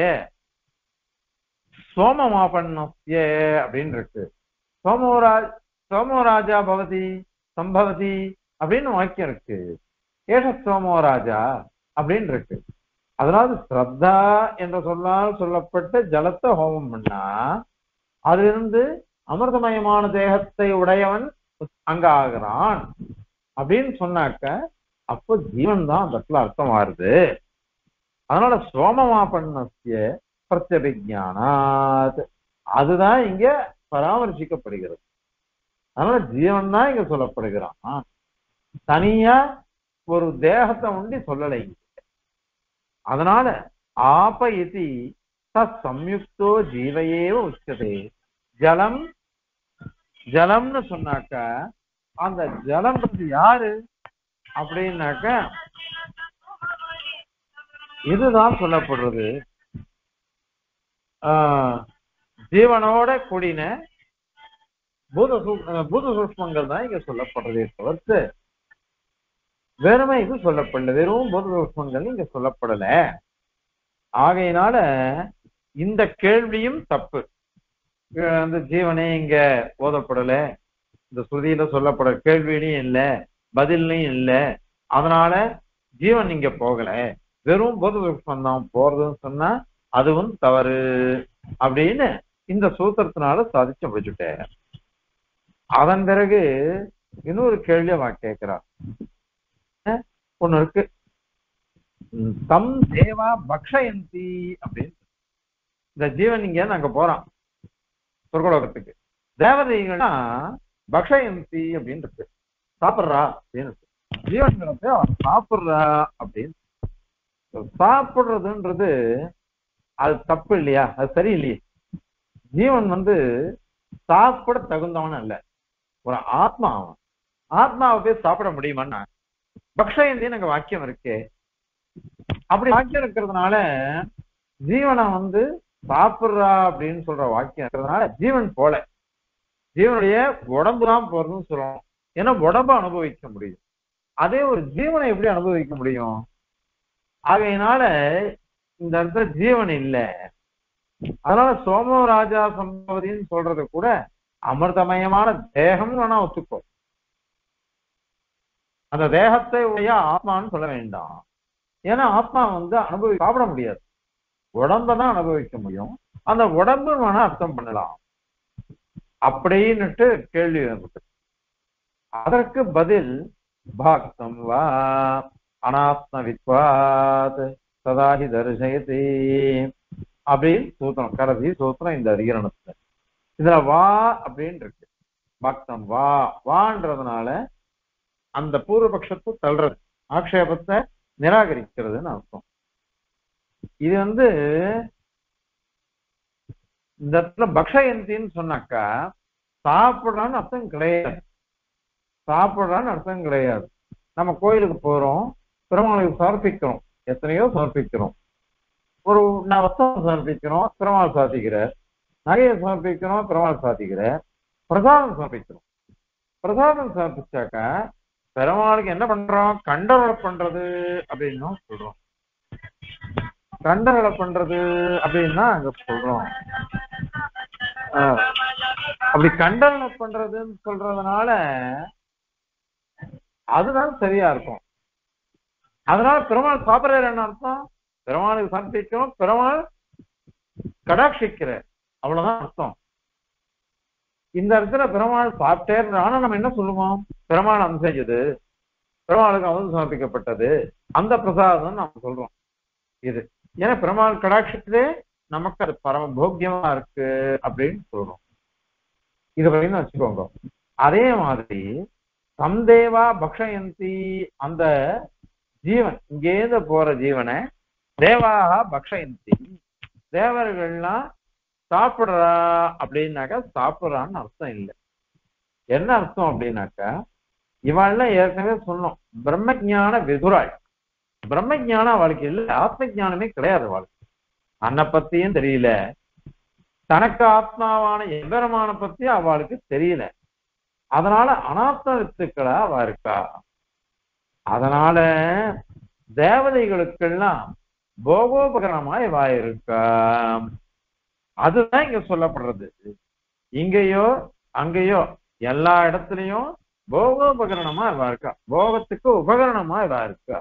சோமமாபன்னஸ்ய அப்படின்னு இருக்கு. சோமோராஜா பவதி சம்பவதி அப்படின்னு வாக்கியம் இருக்கு. ஏஷ சோமோராஜா அப்படின்னு இருக்கு. அதனால ஸ்ரத்தா என்ற சொல்லால் சொல்லப்பட்ட ஜலத்தை ஹோமம் பண்ணா அதிலிருந்து அமிர்தமயமான தேகத்தை உடையவன் அங்க ஆகிறான் அப்படின்னு சொன்னாக்க அப்போ ஜீவன் தான் அந்த இடத்துல அர்த்தமாறுது. அதனால சோமமாபன்னஸ்ய பிரத்யபிஜானாத் அதுதான் இங்க பராமர்சிக்கப்படுகிறது. அதனால ஜீவன் தான் இங்க சொல்லப்படுகிறான், தனியா ஒரு தேகத்தை உண்டி சொல்லலை. அதனால ஆப இதி சம்யுக்தோ ஜீவையேவ உச்சதே. ஜலம் ஜலம்னு சொன்னாக்க அந்த ஜலம்ன்றது யாரு அப்படின்னாக்க இதுதான் சொல்லப்படுறது. ஜீவனோட கூடின பூத சூக்ஷ்மங்கள் தான் இங்க சொல்லப்படுறதே தவிர்த்து வெறுமை இது சொல்லப்படல. வெறும் பூத சூக்ஷ்மங்கள் இங்க சொல்லப்படல. ஆகையினால இந்த கேள்வியும் தப்பு. அந்த ஜீவனே இங்க ஓதப்படல, இந்த ஸ்ருதியில சொல்லப்பட கேள்வியிலையும் இல்லை பதிலையும் இல்லை, அதனால ஜீவன் இங்க போகல, வெறும் பூத சூக்ஷ்மம் தான் போறதுன்னு சொன்னா அதுவும் தவறு அப்படின்னு இந்த சூத்திரத்தினால சாதிச்சு முடிச்சுட்டேன். அதன் பிறகு இன்னொரு கேள்வி அவன் கேட்கிறான். ஒண்ணு இருக்கு, தம் தேவா பக்ஷயந்தி அப்படின்னு. இந்த ஜீவன் இங்க அங்க போறான் சொர்க்கலோகத்துக்கு, தேவதைகள்னா பக்ஷயந்தி அப்படின்னு இருக்கு, சாப்பிட்றா அப்படின்னு இருக்கு. ஜீவன்களை அவன் சாப்பிட்றா அப்படின்னு. சாப்பிடுறதுன்றது அது தப்பு இல்லையா? அது சரியில்லையே. ஜீவன் சாப்பிட தகுந்தவன் அல்ல, ஒரு ஆத்மா. அவன் ஆத்மாவை போய் சாப்பிட முடியுமான்னா பக்ஷயந்தின்னு அங்க வாக்கியம் இருக்கு. அப்படி வாக்கியம் இருக்கிறதுனால ஜீவனை சாப்பிடுறா அப்படின்னு சொல்ற வாக்கியம் இருக்கிறதுனால ஜீவன் போல, ஜீவனுடைய உடம்பு தான் போறதுன்னு சொல்லணும். ஏன்னா உடம்ப அனுபவிக்க முடியும், அதே ஒரு ஜீவனை எப்படி அனுபவிக்க முடியும்? ஆகையினால இந்த இடத்துல ஜீவன் இல்லை. அதனால சோமோ ராஜா சம்பவதின்னு சொல்றது கூட அமிர்தமயமான தேகம் வேணா ஒத்துக்கோ, அந்த தேகத்தை உடைய ஆத்மான்னு சொல்ல வேண்டாம். ஏன்னா ஆத்மா சாப்பிட முடியாது, உடம்பதான் அனுபவிக்க முடியும். அந்த உடம்பு வேணா அர்த்தம் பண்ணலாம் அப்படின்னுட்டு கேள்வி வந்து, அதற்கு பதில் பாக்தம் வா அனாத்ம வித்வாத் சதாஹி தரிசயதி அப்படின்னு சூத்திரம், கடைசி சூத்திரம் இந்த அதிகரணத்துல. இதுல வா அப்படின்னு இருக்கு, பக்தம் வா வான்றதுனால அந்த பூர்வபக்ஷத்தை தள்ளுறது, ஆக்ஷேபத்தை நிராகரிக்கிறதுன்னு அர்த்தம். இது இந்த இடத்துல பக்ஷயந்தின்னு சொன்னாக்கா சாப்பிடுறான்னு அர்த்தம் கிடையாது, சாப்பிடுறான்னு அர்த்தம் கிடையாது. நம்ம கோயிலுக்கு போறோம், பெருமாளுக்கு சமர்ப்பிக்கிறோம், எத்தனையோ சமர்ப்பிக்கிறோம். ஒரு வஸ்திரம் சமர்ப்பிக்கிறோம், பெருமாள் சாத்திக்கிற, நகையை சமர்ப்பிக்கிறோம், பெருமாள் சாத்திக்கிற, பிரசாதம் சமர்ப்பிக்கிறோம். பிரசாதம் சமர்ப்பிச்சாக்கா பெருமாளுக்கு என்ன பண்றோம்? கண்டவளை பண்றது அப்படின்னு சொல்றோம். கண்டவளை பண்றது அப்படின்னா அங்க சொல்றோம். அப்படி கண்டவளை பண்றதுன்னு சொல்றதுனால அதுதான் சரியா இருக்கும். அதனால பெருமாள் சாப்பிடுற என்ன அர்த்தம்? பெருமாளுக்கு சமர்ப்பிக்கிறோம், பெருமாள் கடாட்சிக்கிற, அவ்வளவுதான் அர்த்தம். இந்த இடத்துல பெருமாள் சாப்பிட்டேன், ஆனா நம்ம என்ன சொல்லுவோம்? பெருமாள் அம்சம் இது, பெருமாளுக்கு அமுது சமர்ப்பிக்கப்பட்டது, அந்த பிரசாதம் நாம சொல்றோம் இது. ஏன்னா பெருமாள் கடாட்சத்திலே நமக்கு அது பரம போக்கியமா இருக்கு அப்படின்னு சொல்றோம். இது வரையும் வச்சுக்கோங்க. அதே மாதிரி சந்தேவா பக்ஷயந்தி, அந்த ஜீவன் இங்கேருந்து போற ஜீவனை தேவாக பக்ஷயந்தி, தேவர்கள்லாம் சாப்பிடுறா அப்படின்னாக்கா சாப்பிடுறான்னு அர்த்தம் இல்லை. என்ன அர்த்தம் அப்படின்னாக்கா, இவாள்லாம் ஏற்கனவே சொன்னோம், பிரம்ம ஜான விதுராள். பிரம்ம ஜானம் அவளுக்கு இல்லை, ஆத்ம ஜானமே கிடையாது அவளுக்கு. அன்னை பத்தியும் தெரியல, தனக்கு ஆத்மாவான எம்பெருமான பத்தி அவளுக்கு தெரியல. அதனால அனாத்ம வித்துக்களா அவ இருக்கா. அதனால தேவதைகளுக்கெல்லாம் போகோபகரணமா இவ இருக்கா. அதுதான் இங்க சொல்லப்படுறது. இங்கேயோ அங்கேயோ எல்லா இடத்துலயும் போகோபகரணமா இவ இருக்கா, போகத்துக்கு உபகரணமா இவ இருக்கா.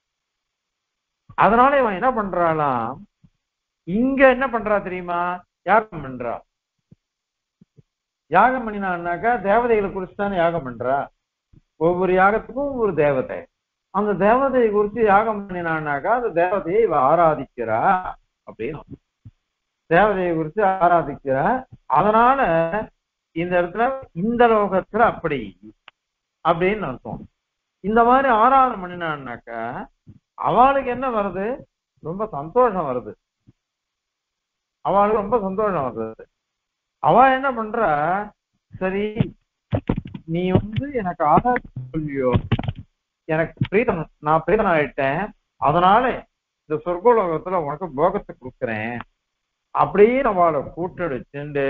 அதனால இவன் என்ன பண்றாளாம், இங்க என்ன பண்றா தெரியுமா, யாகம் பண்றா. யாகம் பண்ணினான்னாக்கா தேவதைகளை குறிச்சுதானே யாகம் பண்றா. ஒவ்வொரு யாகத்துக்கும் ஒவ்வொரு தேவதை. அந்த தேவதையை குறிச்சு யாகம் பண்ணினான்னாக்கா அந்த தேவதையை இவ ஆராதிக்கிறா அப்படின்னு, தேவதையை குறிச்சு ஆராதிக்கிறா. அதனால இந்த இடத்துல இந்த லோகத்துல அப்படி அப்படின்னு அர்த்தம். இந்த மாதிரி ஆராதனை பண்ணினான்னாக்கா அவளுக்கு என்ன வருது, ரொம்ப சந்தோஷம் வருது. அவளுக்கு ரொம்ப சந்தோஷம் வருது. அவ என்ன பண்றா, சரி நீ எனக்கு ஆதாரம் சொல்லியோ, எனக்கு பிரீதம், நான் பிரீதன் ஆயிட்டேன், அதனால இந்த சொர்க்கோலோகத்துல உனக்கு போகத்தை கொடுக்குறேன் அப்படின்னு அவளை கூட்டடிச்சுண்டு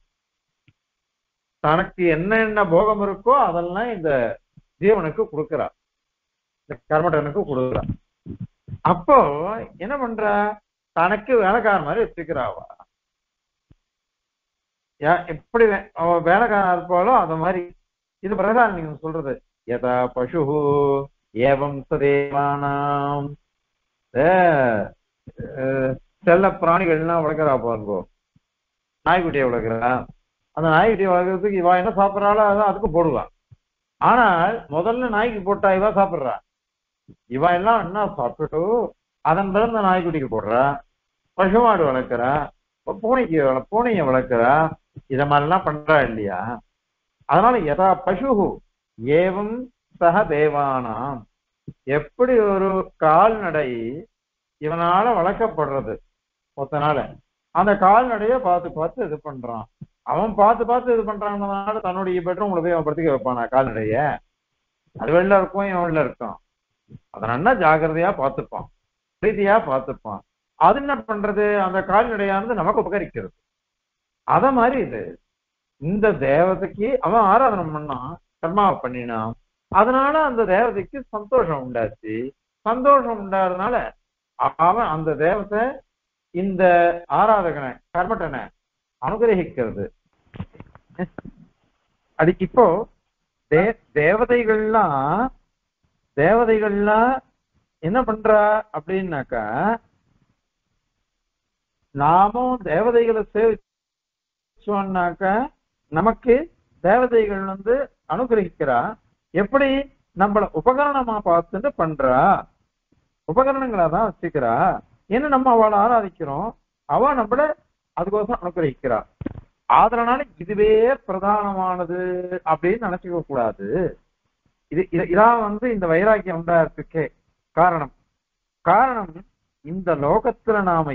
தனக்கு என்ன போகம் இருக்கோ அதெல்லாம் இந்த ஜீவனுக்கு கொடுக்குறா, இந்த கர்மடனுக்கு கொடுக்குறா. அப்போ என்ன பண்ற, தனக்கு வேலைக்கார மாதிரி வச்சுக்கிறாவா. எப்படி அவ வேலைக்காரா இருப்பாளோ அத மாதிரி. இது பிரகாரம் நீங்க சொல்றது, யதா பசு ஏவம் சதேவானாம், செல்ல பிராணிகள்லாம் வளர்க்குறா பாருங்கோ. நாய்க்குட்டியை வளர்க்குறா, அந்த நாய்க்குட்டியை வளர்க்கறதுக்கு இவா என்ன சாப்பிட்றாளோ அதான் அதுக்கு போடுவா. ஆனால் முதல்ல நாய்க்கு போட்டா இவா சாப்பிட்றா, இவா எல்லாம் என்ன சாப்பிட்டுட்டு அதன் பிறகு இந்த நாய்க்குட்டிக்கு போடுறா. பசுமாடு வளர்க்குறா, பூனையை வளர்க்குறா, இத மாதிரிலாம் பண்றா இல்லையா. அதனால யதா பசு ஏவம் சக தேவானாம், எப்படி ஒரு கால்நடை இவனால வளர்க்கப்படுறது ஒத்தனால, அந்த கால்நடைய பார்த்து பார்த்து இது பண்றான். அவன் பார்த்து பார்த்து இது பண்றான்றதுனால தன்னுடைய பெட்ரூம்ல போய் அவன் படுத்துக்க வைப்பானா கால்நடைய? அது வெளில இருக்கும், இவன் வெளில இருக்கான். அதனால ஜாகிரதையா பார்த்துப்பான், பிரீதியா பார்த்துப்பான். அது என்ன பண்றது, அந்த கால்நடையானது நமக்கு உபகரிக்கிறது. அத மாதிரி இது இந்த தேவதைக்கு அவன் ஆராதனை பண்ணான், கர்மாவை பண்ணினான். அதனால அந்த தேவதைக்கு சந்தோஷம் உண்டாச்சு. சந்தோஷம் உண்டாதனால அவன் அந்த தேவத்தை இந்த ஆராதகனை கர்மட்டனை அனுகிரகிக்கிறது. அது இப்போ தேவதைகள்லாம் என்ன பண்றா அப்படின்னாக்கா, நாமும் தேவதைகளை சேவிச்சோம்னாக்கா நமக்கு தேவதைகள் அனுகிரகிக்கிறா. எப்படி, நம்மள உபகரணமா பார்த்துட்டு பண்றா, உபகரணங்களா தான் வச்சுக்கிறா. ஏன்னா நம்ம அவளை ஆராதிக்கிறோம், அவ நம்மள அதுக்கோசம் அனுகிரகிக்கிறா. அதனால இதுவே பிரதானமானது அப்படின்னு நினைச்சுக்க கூடாது. இதான் இந்த வைராக்கியம் உண்டாகிறதுக்கே காரணம். இந்த லோகத்துல நாம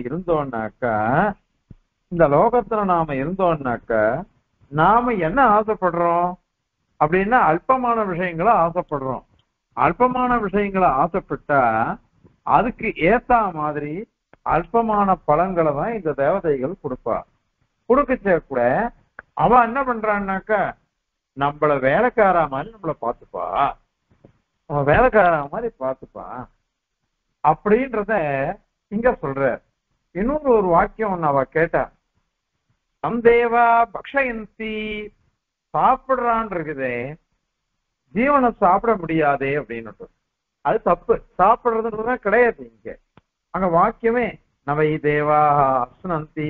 இருந்தோம்னாக்கா நாம என்ன ஆசைப்படுறோம் அப்படின்னா அல்பமான விஷயங்களை ஆசைப்படுறோம். அல்பமான விஷயங்களை ஆசைப்பட்டா அதுக்கு ஏத்த மாதிரி அல்பமான பலன்களை தான் இந்த தேவதைகள் கொடுப்பா. கொடுக்கச்ச கூட அவ என்ன பண்றான்னாக்கா நம்மள வேலைக்காரா மாதிரி நம்மள பார்த்துப்பா, அவன் வேலைக்காரா மாதிரி பார்த்துப்பா அப்படின்றத இங்க சொல்ற. இன்னொரு ஒரு வாக்கியம் ஒண்ணு அவ கேட்டா, சந்தேவா பக்ஷயந்தி, சாப்பிடுறான் இருக்குதே, ஜீவனை சாப்பிட முடியாதே அப்படின்னு. அது தப்பு, சாப்பிடுறதுன்றதுதான் கிடையாது இங்க. அங்க வாக்கியமே நவை தேவா அஸ்னந்தி,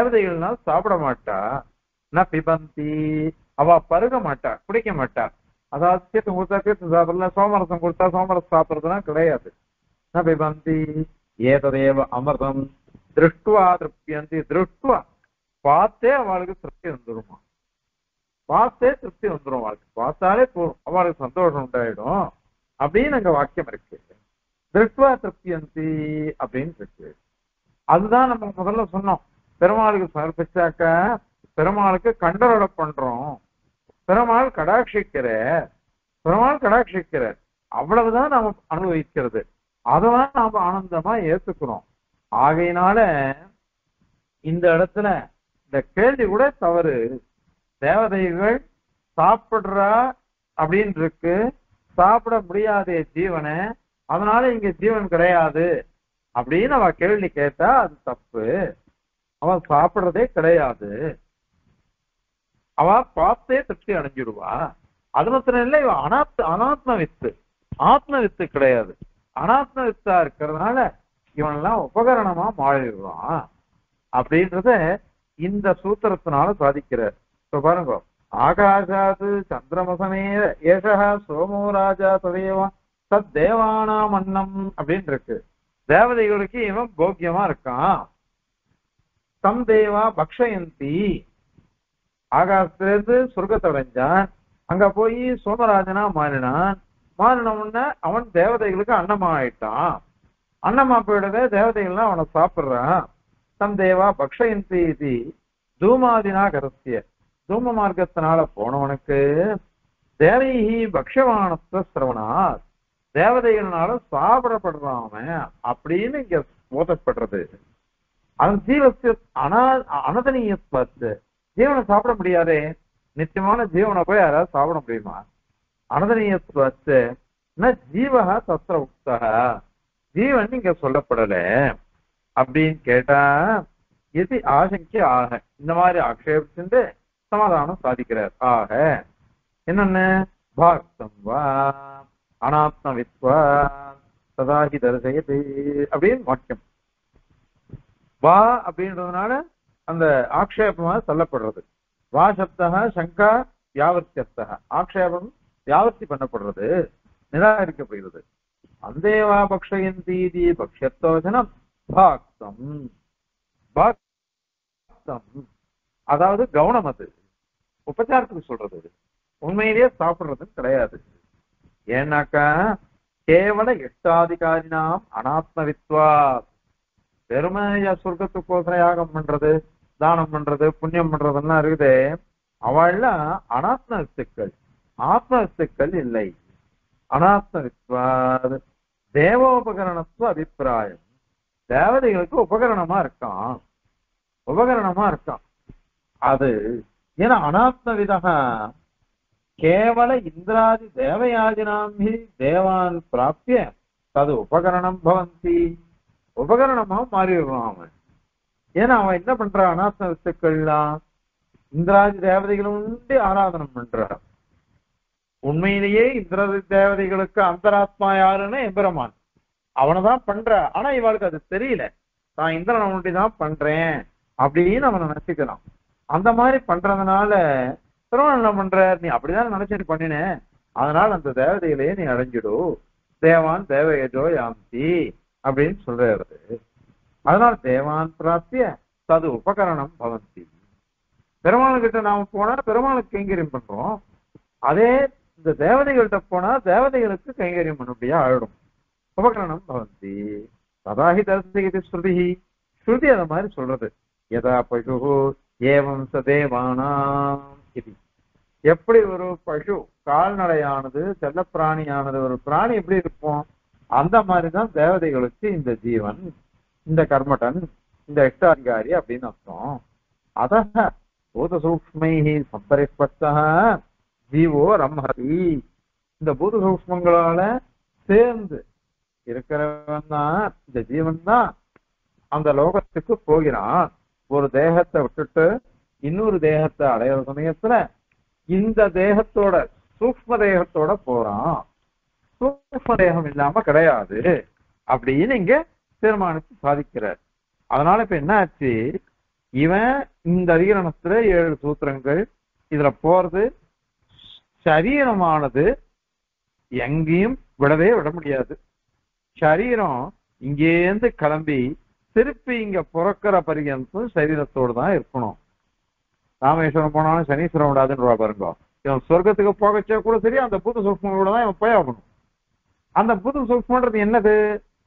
தேவதைகள்னா சாப்பிட மாட்டா, ந பிபந்தி, அவ பருக மாட்டா, குடிக்க மாட்டா. அதாவது தீர்த்தம் கொடுத்தா தீர்த்தம் சாப்பிடல, சோமரசம் கொடுத்தா சோமரசம் சாப்பிடுறதுலாம் கிடையாது. பிபந்தி ஏததேவ அமிர்தம் திருஷ்டுவா திருப்தியந்தி. திருஷ்டுவா பார்த்தே அவளுக்கு திருப்தி வந்துருமா, பார்த்தே திருப்தி வந்துடும், அவளுக்கு பார்த்தாலே போதும், அவளுக்கு சந்தோஷம் உண்டாயிடும் அப்படின்னு அங்க வாக்கியம் இருக்கு. திருஷ்டுவா திருப்தியந்தி அப்படின்னு இருக்கு. அதுதான் நம்ம முதல்ல சொன்னோம். பெருமாளுக்கு சமர்ப்பிச்சாக்க பெருமாளுக்கு கண்டரோட பண்றோம், பெருமாள் கடாட்சிக்கிற, பெருமாள் கடாட்சிக்கிற, அவ்வளவுதான் நாம அனுபவிக்கிறது, அதெல்லாம் நாம ஆனந்தமா ஏத்துக்கிறோம். ஆகையினால இந்த இடத்துல இந்த கேள்வி கூட தவறு. தேவதைகள் சாப்பிடுறா அப்படின்னு இருக்கு, சாப்பிட முடியாதே ஜீவனை, அதனால இங்க ஜீவன் கிடையாது அப்படின்னு அவ கேள்வி கேட்டா அது தப்பு. அவன் சாப்பிடுறதே கிடையாது, அவ பார்த்தே திருப்தி அடைஞ்சிடுவா. அது மாத்திரம் இல்லை, இவ அனாத்ம வித்து, ஆத்ம வித்து கிடையாது, அனாத்ம வித்தா இருக்கிறதுனால இவனெல்லாம் உபகரணமா மாறிடுவான் அப்படின்றத இந்த சூத்திரத்தினால சாதிக்கிறார். இப்ப பாருங்க, ஆகாஷாது சந்திரமசமே ஏஷா சோமோ ராஜா ததேவா தத் தேவானாம் அன்னம் அப்படின்னு இருக்கு. தேவதைகளுக்கு இவன் போக்கியமா இருக்கான். தம் தேவா பக்ஷயந்தி, ஆகாசத்திலிருந்து சொர்க்கத்தை அடைஞ்சான், அங்க போய் சோமராஜனா மாறினான், மாறின உடனே அவன் தேவதைகளுக்கு அன்னமா ஆயிட்டான். அன்னமா போயிடவே தேவதைகள்லாம் அவனை சாப்பிடுறான். தம் தேவா பக்ஷயந்தி இது தூமாதினா கரசிய, தூம மார்க்கத்தினால போனவனுக்கு தேவைஹி பக்ஷவானத்துவ சிரவணாத், தேவதைகள்னால சாப்பிடப்படுறான் அப்படின்னு இங்க போதப்படுறது. அவன் ஜீவசிய அனதனீயத்து, ஜீவனை சாப்பிட முடியாதே, நித்தியமான ஜீவனை போய் யாராவது சாப்பிட முடியுமா? அனதனீயத்து ஜீவகா தத்திர உக்தா, ஜீவன் இங்க சொல்லப்படல அப்படின்னு கேட்டா எது ஆசங்கி ஆக, இந்த மாதிரி ஆக்ஷேபிச்சு சமாதானம் சாதிக்கிறார். ஆக என்னன்னு பாக்தம் வா அனாத்ம வித்வா சதாகி தரிசயது அப்படின்னு வாக்கியம். வா அப்படின்றதுனால அந்த ஆக்ஷேபமாக சொல்லப்படுறது. வா சப்தா சங்கா வியாவர்த்தியர்த்தக, ஆக்ஷேபம் வியாவர்த்தி பண்ணப்படுறது, நிராகரிக்கப்படுகிறது. அந்தேவா பக்ஷயந்தீதி பக்ஷத்தோஜனம் பாக்தம், பாக்தம் அதாவது கவனம், அது உபச்சாரத்துக்கு சொல்றது, உண்மையிலேயே சாப்பிடுறதுன்னு கிடையாது. ஏன்னாக்கா கேவல இஷ்டாதிகாரினாம் அனாத்மவித்வா, பெருமையா சொர்க்கத்துக்கோசரம் யாகம் பண்றது, தானம் பண்றது, புண்ணியம் பண்றதுன்னா இருக்குது, அவள்லாம் அனாத்ம வித்துக்கள், ஆத்ம வித்துக்கள் இல்லை. அனாத்ம வித்வா தேவோபகரணத்துவ அபிப்பிராயம், தேவதைகளுக்கு உபகரணமா இருக்கான், உபகரணமா இருக்கான் அது. ஏன்னா அனாத்ம விதக கேவல இந்திராதி தேவயாஜினாமி தேவான் பிராப்திய தது உபகரணம் பவந்தி, உபகரணமா மாறிடுறான் அவன். ஏன்னா அவன் என்ன பண்றான், அனாத்ம வித்துக்கள்லாம் இந்திராதி தேவதைகளும் உண்டு ஆராதனம் பண்றான். உண்மையிலேயே இந்திராதி தேவதைகளுக்கு அந்தராத்மா யாருன்னு எம்பெருமான், அவனைதான் பண்ற. ஆனா இவளுக்கு அது தெரியல, நான் இந்திரனை ஒண்டிதான் பண்றேன் அப்படின்னு அவனை நினைச்சுக்கலாம். அந்த மாதிரி பண்றதுனால திருமணம் என்ன பண்ற, நீ அப்படிதான் நினைச்சிட்டு பண்ணின, அதனால அந்த தேவதையிலேயே நீ அடைஞ்சிடு, தேவான் தேவயஜோ யாந்தி அப்படின்னு சொல்றது. அதனால தேவான் பிராப்திய தது உபகரணம் பவந்தி. பெருமாள்கிட்ட நாம போனா பெருமாளுக்கு கைங்கரியம் பண்றோம், அதே இந்த தேவதைகள்கிட்ட போனா தேவதைகளுக்கு கைங்கரியம் பண்ணபடியா ஆயிடும். உபகரணம் பவந்தி ததாஹி தரிசயதி ஸ்ருதி, ஸ்ருதி அத மாதிரி சொல்றது. யதா பசு ஏவம் சதேவானாம் இது, எப்படி ஒரு பசு கால்நடையானது செல்ல பிராணியானது, ஒரு பிராணி எப்படி இருப்போம், அந்த மாதிரிதான் தேவதைகளுக்கு இந்த ஜீவன், இந்த கர்மடன், இந்த எக்டாதிகாரி அப்படின்னு அர்த்தம். அத பூத சூக்ஷ்மைஹி சம்பரிஸ்பர்ஷா ஜீவோ ரம்ஹதி, இந்த பூத சூக்ஷ்மங்களால சேர்ந்து இருக்கிறவன் தான் இந்த ஜீவன் தான் அந்த லோகத்துக்கு போகிறான். ஒரு தேகத்தை விட்டுட்டு இன்னொரு தேகத்தை அடையிற சமயத்துல இந்த தேகத்தோட சூக்ஷ்ம தேகத்தோட போறான், சூக்ஷ்ம தேகம் இல்லாம கிடையாது அப்படின்னு இங்க தீர்மானித்து சாதிக்கிறார். அதனால இப்ப என்ன ஆச்சு, இவன் இந்த அதிகரணத்துல 7 சூத்திரங்கள் இதுல போறது சரீரமானது எங்கேயும் விடவே விட முடியாது. சரீரம் இங்கேருந்து கிளம்பி திருப்பி இங்க பிறக்கிற பரியந்தம் சரீரத்தோடு தான் இருக்கணும். ராமேஸ்வரம் போனாலும் சனீஸ்வரம் விடாதுன்னு பாருங்க. இவன் சொர்க்கத்துக்கு போகச்சே கூட சரி, அந்த பூத சூக்மங்களோட தான் இவன் போய் ஆகணும். அந்த பூத சூக்மன்றது என்னது?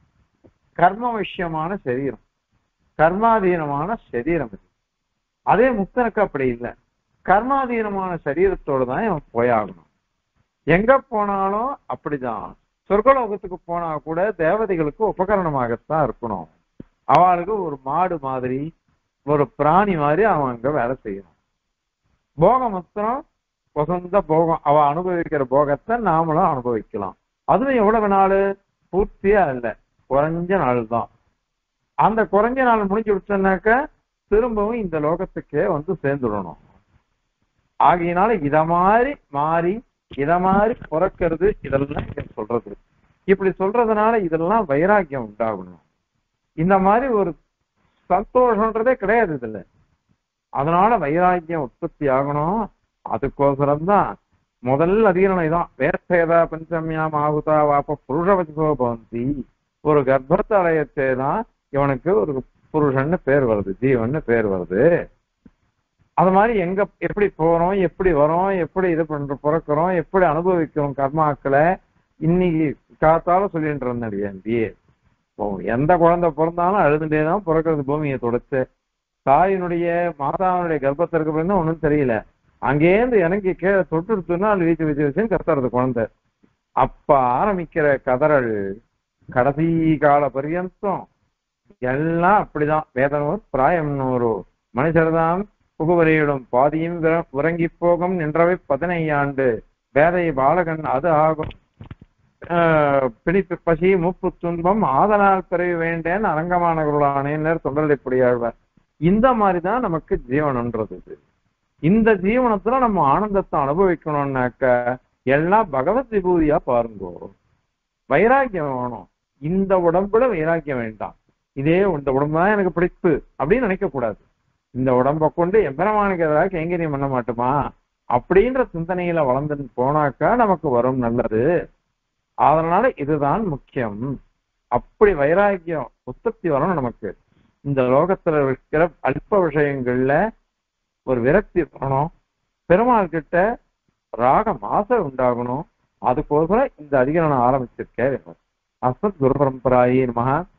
கர்ம விஷயமான சரீரம், கர்மாதீனமான சரீரம் இது. அதே முக்தனுக்கு அப்படி இல்லை. கர்மாதீனமான சரீரத்தோடு தான் இவன் போயாகணும். எங்க போனாலும் அப்படிதான். சொர்க்கலோகத்துக்கு போனா கூட தேவதைகளுக்கு உபகரணமாகத்தான் இருக்கணும். அவளுக்கு ஒரு மாடு மாதிரி, ஒரு பிராணி மாதிரி அவன் அங்க வேலை செய்யணும். போகம் மாத்திரம் வசந்த போகம், அவ அனுபவிக்கிற போகத்தை நாமளும் அனுபவிக்கலாம். அதுவும் எவ்வளவு நாள்? பூர்த்தியா இல்லை, குறைஞ்ச நாள் தான். அந்த குறைஞ்ச நாள் முடிஞ்சு விட்டோம்னாக்க திரும்பவும் இந்த லோகத்துக்கே வந்து சேர்ந்துடணும். ஆகையினால இத மாதிரி மாறி இத மாதிரி பிறக்கிறது, இதெல்லாம் இங்க சொல்றது. இப்படி சொல்றதுனால இதெல்லாம் வைராக்கியம் உண்டாகணும். இந்த மாதிரி ஒரு சந்தோஷம்ன்றதே கிடையாது இதுல. அதனால வைராக்கியம் உற்பத்தி ஆகணும். அதுக்கோசரம்தான் முதல் அதிகரணை தான் வேர்த்தேதா பஞ்சமியாம் ஆகுதா வாப்ப புருஷவச்சோ பவந்தி. ஒரு கர்ப்பத்தை அடையத்தேதான் இவனுக்கு ஒரு புருஷன்னு பேர் வருது, ஜீவன்னு பேர் வருது. அது மாதிரி எங்க எப்படி போறோம், எப்படி வரோம், எப்படி இது பண்ற பிறக்கிறோம், எப்படி அனுபவிக்கிறோம் கர்மாக்களை இன்னைக்கு காத்தால சொல்லிட்டு இருந்தேன். எந்த குழந்தை பிறந்தாலும் அழுதுட்டேதான் பிறக்கிறது பூமியை தொடச்சு. தாயினுடைய மாதாவினுடைய கர்ப்பத்திற்கு பிறந்தா ஒன்றும் தெரியல. அங்கேருந்து எனக்கு கீழே தொட்டுடுத்துன்னா அது வீச்சு வச்சு வச்சுன்னு கத்துறது குழந்தை. அப்ப ஆரம்பிக்கிற கதறல் கடைசி கால பரியந்தம் எல்லாம் அப்படிதான். வேதனூர் பிராயம் 100 மனுஷர்தான் புகுவரையிடும் பாதியும் உறங்கி போகும் நின்றவை 15 ஆண்டு வேதை பாலகன் அது ஆகும் பிடிப்பு பசி மூப்பு துன்பம் ஆதனால் பிறவி வேண்டேன் அரங்கமானவர்களானேன்னு தொண்டரடிப்படி ஆழ்வார். இந்த மாதிரிதான் நமக்கு ஜீவனன்றது. இந்த ஜீவனத்துல நம்ம ஆனந்தத்தை அனுபவிக்கணும்னாக்க எல்லாம் பகவத் விபூதியா பாருங்கோ. வைராக்கியம் வேணும். இந்த உடம்புல வைராக்கியம் வேண்டாம். இதே இந்த உடம்புதான் எனக்கு பிடிப்பு அப்படின்னு நினைக்க கூடாது. இந்த உடம்பை கொண்டு எம்பெருமானுக்கு ஏதாவது கைங்கரியம் பண்ண மாட்டோமா அப்படின்ற சிந்தனையில வளர்ந்து போனாக்கா நமக்கு வரும் நல்லது. அதனால இதுதான் முக்கியம். அப்படி வைராக்கியம் உற்பத்தி வரணும் நமக்கு. இந்த லோகத்துல இருக்கிற அல்ப விஷயங்கள்ல ஒரு விரக்தி வரணும். பெருமாள் கிட்ட ராகம் ஆசை உண்டாகணும். அதுக்கோசரம் இந்த அதிகரணம் ஆரம்பிச்சிருக்கேன். அஸ்மத் குரு பரம்பராயே நமஹ.